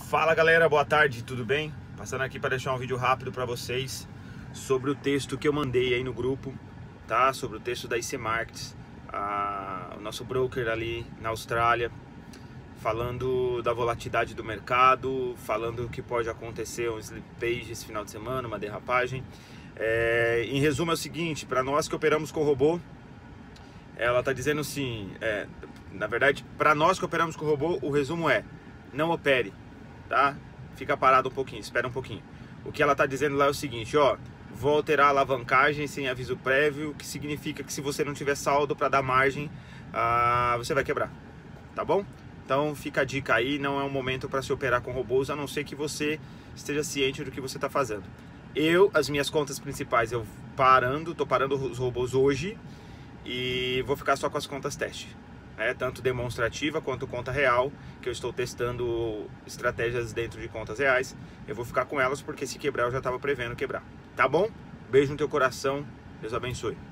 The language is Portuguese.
Fala galera, boa tarde, tudo bem? Passando aqui para deixar um vídeo rápido para vocês sobre o texto que eu mandei aí no grupo, tá? Sobre o texto da IC Markets, o nosso broker ali na Austrália, falando da volatilidade do mercado, falando que pode acontecer um slippage esse final de semana, uma derrapagem. Em resumo é o seguinte, para nós que operamos com robô, ela está dizendo assim, na verdade, para nós que operamos com robô, o resumo é: não opere, tá? Fica parado um pouquinho, espera um pouquinho. O que ela está dizendo lá é o seguinte, ó: vou alterar a alavancagem sem aviso prévio, que significa que se você não tiver saldo para dar margem, você vai quebrar, tá bom? Então fica a dica aí, não é um momento para se operar com robôs, a não ser que você esteja ciente do que você está fazendo. As minhas contas principais, tô parando os robôs hoje e vou ficar só com as contas teste. Tanto demonstrativa quanto conta real, que eu estou testando estratégias dentro de contas reais. Eu vou ficar com elas porque se quebrar eu já estava prevendo quebrar. Tá bom? Beijo no teu coração, Deus abençoe.